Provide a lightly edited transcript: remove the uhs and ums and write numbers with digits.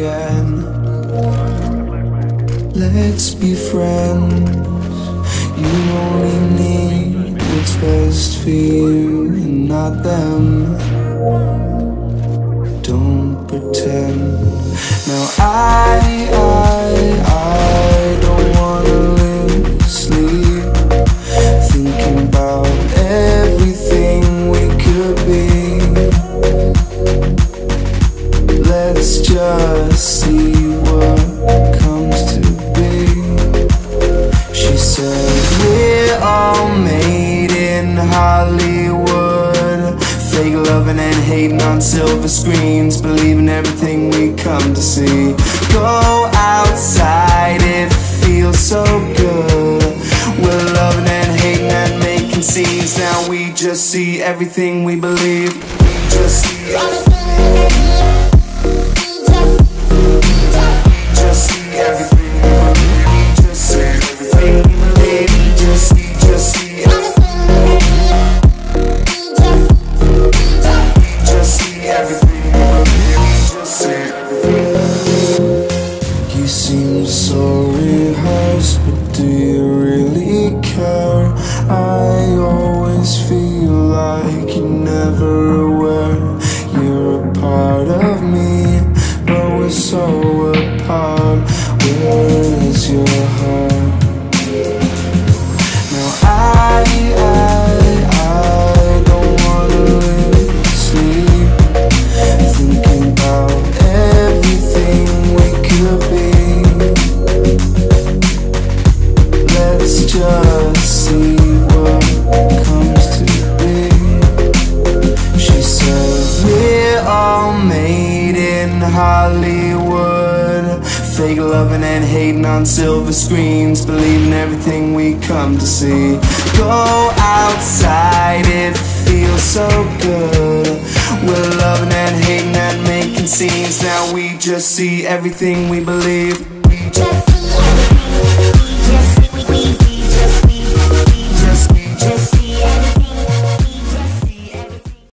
again. Let's be friends. You only need what's best for you and not them. Don't pretend. Now I don't wanna lose sleep, thinking about everything we could be. Let's just see what comes to be. She said we're all made in Hollywood, fake loving and hating on silver screens, believing everything we come to see. Go outside, it feels so good. We're loving and hating and making scenes. Now we just see everything we believe. We just see everything. You seem so rehearsed, but do you really care? I always feel like you're never aware. You're a part of me, but we're so apart. Where is your heart? Now I don't wanna lose sleep, thinking about everything we could be. Let's just see what comes to be. She said we're all made in Hollywood, fake loving and hating on silver screens, believing everything we come to see. Go outside, it feels so good. We're loving and hating and making scenes. Now we just see everything we believe.